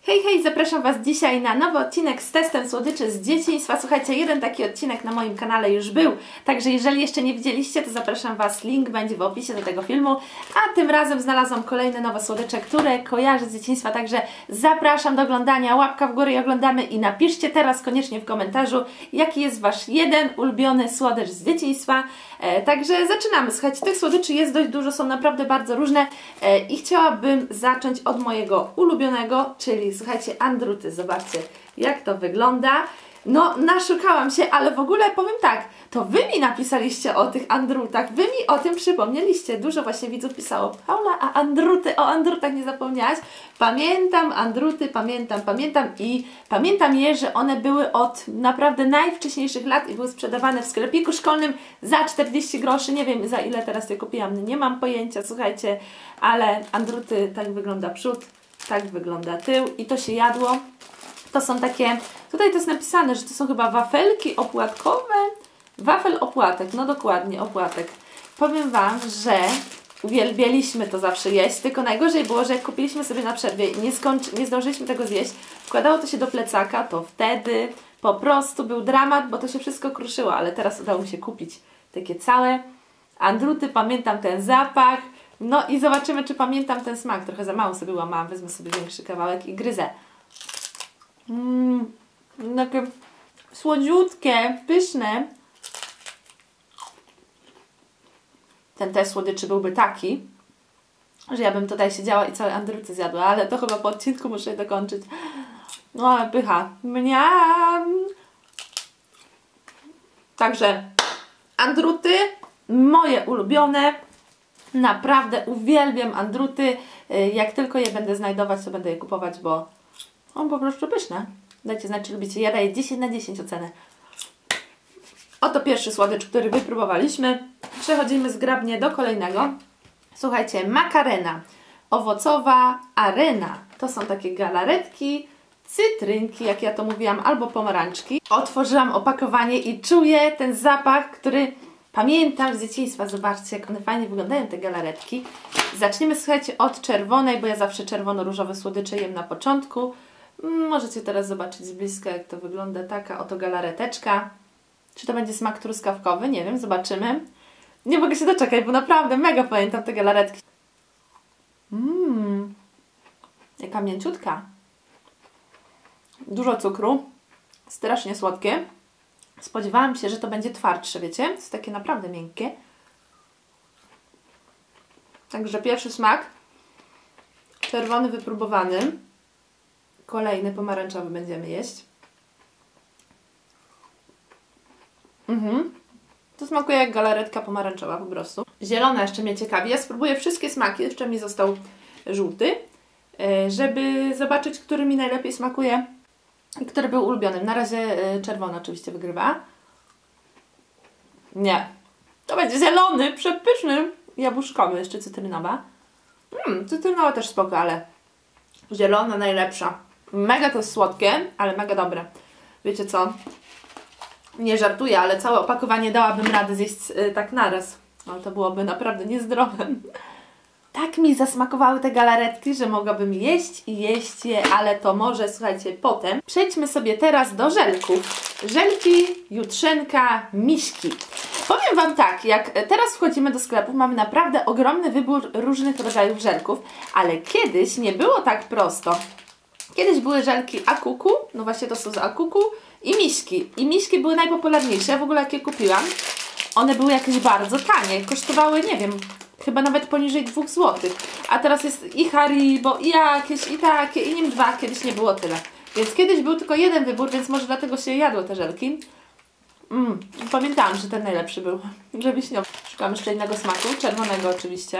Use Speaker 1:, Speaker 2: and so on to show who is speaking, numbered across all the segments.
Speaker 1: Hej, hej, zapraszam Was dzisiaj na nowy odcinek z testem słodyczy z dzieciństwa. Słuchajcie, jeden taki odcinek na moim kanale już był, także jeżeli jeszcze nie widzieliście, to zapraszam Was, link będzie w opisie do tego filmu. A tym razem znalazłam kolejne nowe słodycze, które kojarzę z dzieciństwa, także zapraszam do oglądania, łapka w górę i oglądamy i napiszcie teraz koniecznie w komentarzu, jaki jest Wasz jeden ulubiony słodycz z dzieciństwa. Także zaczynamy. Słuchajcie, tych słodyczy jest dość dużo, są naprawdę bardzo różne i chciałabym zacząć od mojego ulubionego, czyli słuchajcie, andruty. Zobaczcie, jak to wygląda. No, naszukałam się, ale w ogóle powiem tak, to Wy mi napisaliście o tych andrutach, Wy mi o tym przypomnieliście. Dużo właśnie widzów pisało: Paula, a andruty, o andrutach nie zapomniałaś? Pamiętam andruty, pamiętam i pamiętam je, że one były od naprawdę najwcześniejszych lat i były sprzedawane w sklepiku szkolnym za 40 groszy. Nie wiem, za ile teraz je kupiłam, nie mam pojęcia, słuchajcie, ale andruty, tak wygląda przód, tak wygląda tył i to się jadło. To są takie, tutaj to jest napisane, że to są chyba wafelki opłatkowe. Wafel opłatek, no dokładnie, opłatek. Powiem Wam, że uwielbialiśmy to zawsze jeść, tylko najgorzej było, że jak kupiliśmy sobie na przerwie i nie zdążyliśmy tego zjeść, wkładało to się do plecaka, to wtedy po prostu był dramat, bo to się wszystko kruszyło, ale teraz udało mi się kupić takie całe andruty, pamiętam ten zapach, no i zobaczymy, czy pamiętam ten smak. Trochę za mało sobie łamałam, wezmę sobie większy kawałek i gryzę. Takie słodziutkie, pyszne. Ten test słodyczy byłby taki, że ja bym tutaj siedziała i całe andruty zjadła, ale to chyba po odcinku muszę je dokończyć. No ale pycha. Mniam. Także andruty, moje ulubione. Naprawdę uwielbiam andruty. Jak tylko je będę znajdować, to będę je kupować, bo są po prostu pyszne. Dajcie znać, czy lubicie. Ja daję 10 na 10 ocenę. Oto pierwszy słodycz, który wypróbowaliśmy. Przechodzimy zgrabnie do kolejnego. Słuchajcie, makarena owocowa arena. To są takie galaretki, cytrynki, jak ja to mówiłam, albo pomarańczki. Otworzyłam opakowanie i czuję ten zapach, który pamiętam z dzieciństwa. Zobaczcie, jak one fajnie wyglądają, te galaretki. Zaczniemy, słuchajcie, od czerwonej, bo ja zawsze czerwono-różowe słodycze jem na początku. Możecie teraz zobaczyć z bliska, jak to wygląda. Taka oto galareteczka. Czy to będzie smak truskawkowy? Nie wiem, zobaczymy. Nie mogę się doczekać, bo naprawdę mega pamiętam te galaretki. Jaka mięciutka. Dużo cukru. Strasznie słodkie. Spodziewałam się, że to będzie twardsze, wiecie? To jest takie naprawdę miękkie. Także pierwszy smak. Czerwony wypróbowany. Kolejny pomarańczowy będziemy jeść. To smakuje jak galaretka pomarańczowa po prostu. Zielona jeszcze mnie ciekawi. Ja spróbuję wszystkie smaki. Jeszcze mi został żółty, żeby zobaczyć, który mi najlepiej smakuje i który był ulubionym. Na razie czerwony oczywiście wygrywa. Nie. To będzie zielony, przepyszny. Jabłuszkowy, jeszcze cytrynowa. Cytrynowa też spoko, ale zielona najlepsza. Mega to jest słodkie, ale mega dobre. Wiecie co? Nie żartuję, ale całe opakowanie dałabym radę zjeść tak naraz. Ale to byłoby naprawdę niezdrowe. Tak mi zasmakowały te galaretki, że mogłabym jeść i jeść je, ale to może, słuchajcie, potem. Przejdźmy sobie teraz do żelków. Żelki, jutrzenka, miśki. Powiem Wam tak, jak teraz wchodzimy do sklepów, mamy naprawdę ogromny wybór różnych rodzajów żelków, ale kiedyś nie było tak prosto. Kiedyś były żelki Akuku, no właśnie to są z Akuku, i miśki. I miśki były najpopularniejsze. Ja w ogóle jak je kupiłam, one były jakieś bardzo tanie. Kosztowały, nie wiem, chyba nawet poniżej 2 zł. A teraz jest i Haribo, i jakieś, i takie, i nim 2. Kiedyś nie było tyle. Więc kiedyś był tylko jeden wybór, więc może dlatego się jadło te żelki. Pamiętałam, że ten najlepszy był. Że wiśniowy. Szukam jeszcze innego smaku. Czerwonego oczywiście.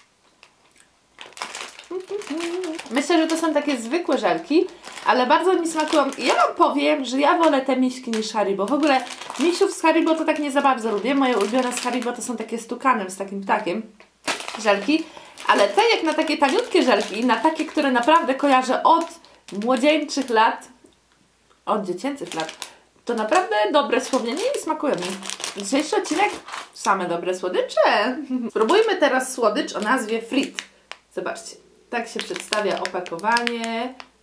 Speaker 1: Myślę, że to są takie zwykłe żelki, ale bardzo mi smakują. Ja Wam powiem, że ja wolę te miśki niż Haribo. W ogóle misiów z Haribo to tak nie za bardzo lubię. Moje ulubione z Haribo to są takie z tukanem, z takim ptakiem żelki. Ale te jak na takie taniutkie żelki, na takie, które naprawdę kojarzę od młodzieńczych lat, od dziecięcych lat, to naprawdę dobre wspomnienie i smakują mi. Dzisiejszy odcinek same dobre słodycze. Spróbujmy teraz słodycz o nazwie Frit. Zobaczcie. Tak się przedstawia opakowanie.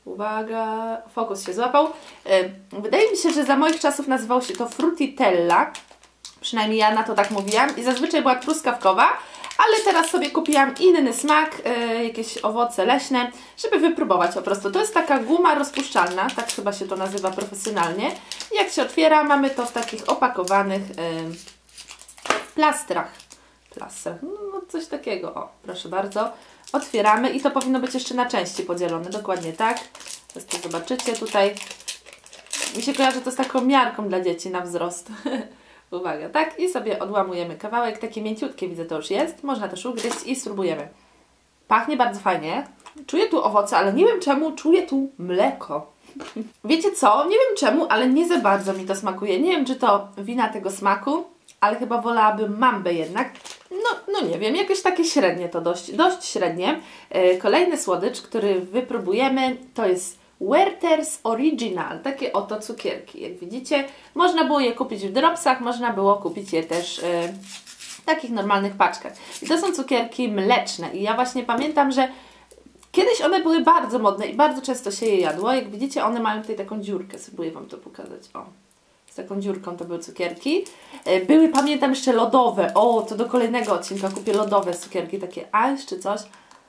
Speaker 1: Uwaga, fokus się złapał. Wydaje mi się, że za moich czasów nazywało się to Fruititella. Przynajmniej ja na to tak mówiłam. I zazwyczaj była truskawkowa, ale teraz sobie kupiłam inny smak, jakieś owoce leśne, żeby wypróbować po prostu. To jest taka guma rozpuszczalna, tak chyba się to nazywa profesjonalnie. I jak się otwiera, mamy to w takich opakowanych plastrach. No coś takiego, o, proszę bardzo. Otwieramy i to powinno być jeszcze na części podzielone, dokładnie tak. Teraz to zobaczycie tutaj. Mi się kojarzy to z taką miarką dla dzieci na wzrost. Uwaga, tak? I sobie odłamujemy kawałek, takie mięciutkie widzę to już jest. Można też ugryźć i spróbujemy. Pachnie bardzo fajnie. Czuję tu owoce, ale nie wiem czemu czuję tu mleko. Wiecie co? Nie wiem czemu, ale nie za bardzo mi to smakuje. Nie wiem, czy to wina tego smaku, ale chyba wolałabym mambę jednak. No nie wiem, jakieś takie średnie to, dość średnie. Kolejny słodycz, który wypróbujemy, to jest Werther's Original. Takie oto cukierki. Jak widzicie, można było je kupić w dropsach, można było kupić je też w takich normalnych paczkach. I to są cukierki mleczne. I ja właśnie pamiętam, że kiedyś one były bardzo modne i bardzo często się je jadło. Jak widzicie, one mają tutaj taką dziurkę. Spróbuję Wam to pokazać. O. Z taką dziurką to były cukierki. Były, pamiętam, jeszcze lodowe. O, to do kolejnego odcinka kupię lodowe cukierki, takie ice czy coś.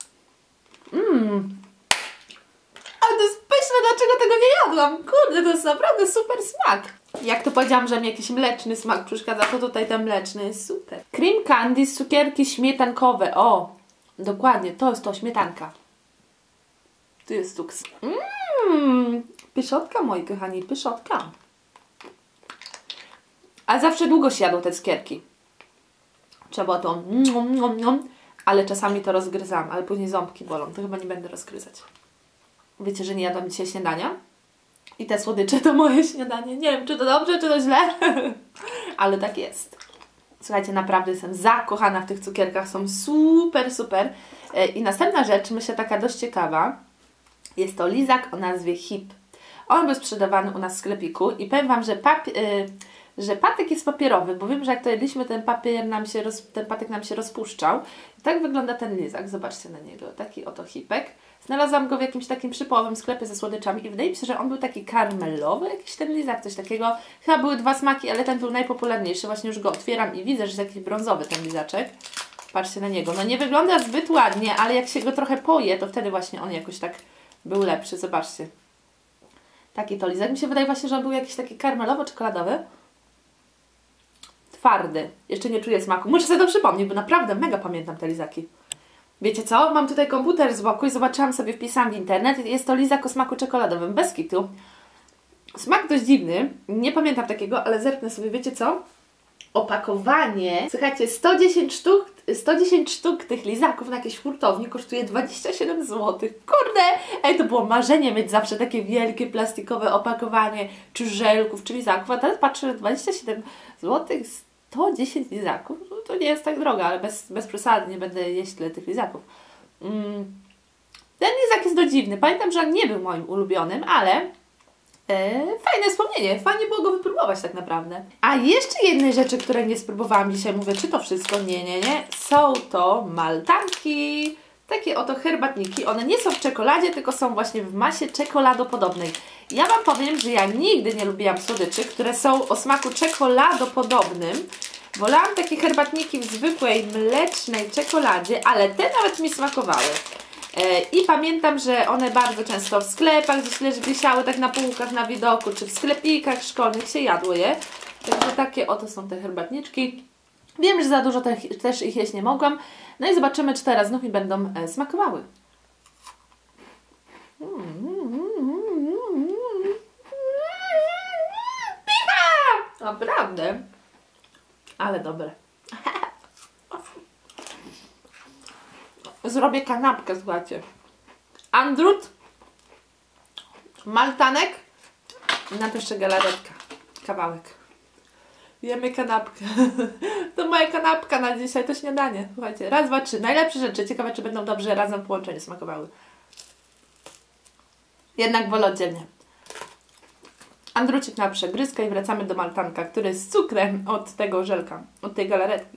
Speaker 1: Ale to jest pyszne, dlaczego tego nie jadłam? Kurde, to jest naprawdę super smak. Jak to powiedziałam, że mi jakiś mleczny smak przeszkadza, to tutaj ten mleczny jest super. Cream candy z cukierki śmietankowe. O, dokładnie, to jest to, śmietanka. Tu jest cuks. Pyszotka, moi kochani, pyszotka. A zawsze długo się jadło te cukierki. Trzeba to ale czasami to rozgryzam, ale później ząbki bolą, to chyba nie będę rozgryzać. Wiecie, że nie jadłam dzisiaj śniadania? I te słodycze to moje śniadanie. Nie wiem, czy to dobrze, czy to źle, ale tak jest. Słuchajcie, naprawdę jestem zakochana w tych cukierkach, są super, super. I następna rzecz, myślę taka dość ciekawa, jest to lizak o nazwie Hip. On był sprzedawany u nas w sklepiku i powiem Wam, że patyk jest papierowy, bo wiem, że jak to jedliśmy, ten patyk nam się rozpuszczał. I tak wygląda ten lizak, zobaczcie na niego, taki oto hipek. Znalazłam go w jakimś takim przypołowym sklepie ze słodyczami i wydaje mi się, że on był taki karmelowy, jakiś ten lizak, coś takiego. Chyba były dwa smaki, ale ten był najpopularniejszy, właśnie już go otwieram i widzę, że jest jakiś brązowy ten lizaczek. Patrzcie na niego, no nie wygląda zbyt ładnie, ale jak się go trochę poje, to wtedy właśnie on jakoś tak był lepszy, zobaczcie. Taki to lizak, mi się wydaje właśnie, że on był jakiś taki karmelowo-czekoladowy. Twardy. Jeszcze nie czuję smaku. Muszę sobie to przypomnieć, bo naprawdę mega pamiętam te lizaki. Wiecie co? Mam tutaj komputer z boku i zobaczyłam sobie, wpisałam w internet. Jest to lizak o smaku czekoladowym, bez kitu. Smak dość dziwny. Nie pamiętam takiego, ale zerknę sobie. Wiecie co? Opakowanie. Słuchajcie, 110 sztuk tych lizaków na jakiejś hurtowni kosztuje 27 zł. Kurde! Ej, to było marzenie mieć zawsze takie wielkie plastikowe opakowanie czy żelków, czy lizaków. A teraz patrzę, 27 zł, 110 lizaków. No, to nie jest tak drogo, ale bez przesady, nie będę jeść tyle tych lizaków. Ten lizak jest dość dziwny. Pamiętam, że on nie był moim ulubionym, ale fajne wspomnienie, fajnie było go wypróbować tak naprawdę. A jeszcze jednej rzeczy, której nie spróbowałam dzisiaj, mówię, czy to wszystko? Nie. Są to maltanki, takie oto herbatniki. One nie są w czekoladzie, tylko są właśnie w masie czekoladopodobnej. Ja Wam powiem, że ja nigdy nie lubiłam słodyczy, które są o smaku czekoladopodobnym. Wolałam takie herbatniki w zwykłej, mlecznej czekoladzie, ale te nawet mi smakowały. I pamiętam, że one bardzo często w sklepach gdzieś wisiały tak na półkach na widoku, czy w sklepikach szkolnych się jadło je. Także takie oto są te herbatniczki. Wiem, że za dużo też ich jeść nie mogłam. No i zobaczymy, czy teraz znów mi będą smakowały. Pycha! Naprawdę. Ale dobre. Zrobię kanapkę, słuchajcie. Andrut, maltanek i na to jeszcze galaretka. Kawałek. Jemy kanapkę. To moja kanapka na dzisiaj, to śniadanie. Słuchajcie, raz, dwa, trzy. Najlepsze rzeczy. Ciekawe, czy będą dobrze razem w połączeniu smakowały. Jednak wolę oddzielnie. Andrucik na przegryzkę i wracamy do maltanka, który jest z cukrem od tego żelka, od tej galaretki.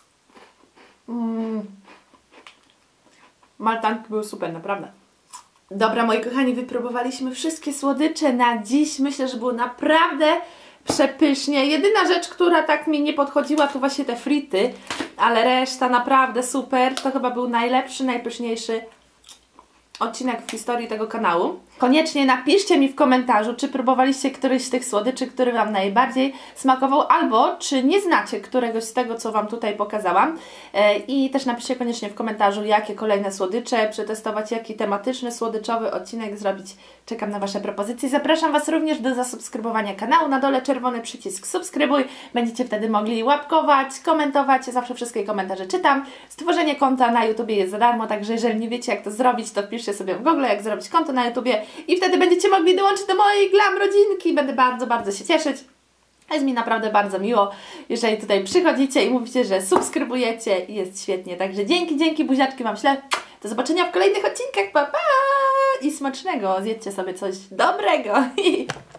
Speaker 1: Maltanki były super, naprawdę. Dobra, moi kochani, wypróbowaliśmy wszystkie słodycze na dziś. Myślę, że było naprawdę przepysznie. Jedyna rzecz, która tak mi nie podchodziła, to właśnie te frity, ale reszta naprawdę super. To chyba był najlepszy, najpyszniejszy odcinek w historii tego kanału. Koniecznie napiszcie mi w komentarzu, czy próbowaliście któryś z tych słodyczy, który Wam najbardziej smakował, albo czy nie znacie któregoś z tego, co Wam tutaj pokazałam. I też napiszcie koniecznie w komentarzu, jakie kolejne słodycze przetestować, jaki tematyczny, słodyczowy odcinek zrobić. Czekam na Wasze propozycje. Zapraszam Was również do zasubskrybowania kanału. Na dole czerwony przycisk subskrybuj. Będziecie wtedy mogli łapkować, komentować. Ja zawsze wszystkie komentarze czytam. Stworzenie konta na YouTubie jest za darmo, także jeżeli nie wiecie, jak to zrobić, to wpiszcie sobie w Google, jak zrobić konto na YouTubie i wtedy będziecie mogli dołączyć do mojej glam rodzinki. Będę bardzo, bardzo się cieszyć. Jest mi naprawdę bardzo miło, jeżeli tutaj przychodzicie i mówicie, że subskrybujecie i jest świetnie. Także dzięki, buziaczki Wam ślę. Do zobaczenia w kolejnych odcinkach. Pa, pa! I smacznego. Zjedzcie sobie coś dobrego.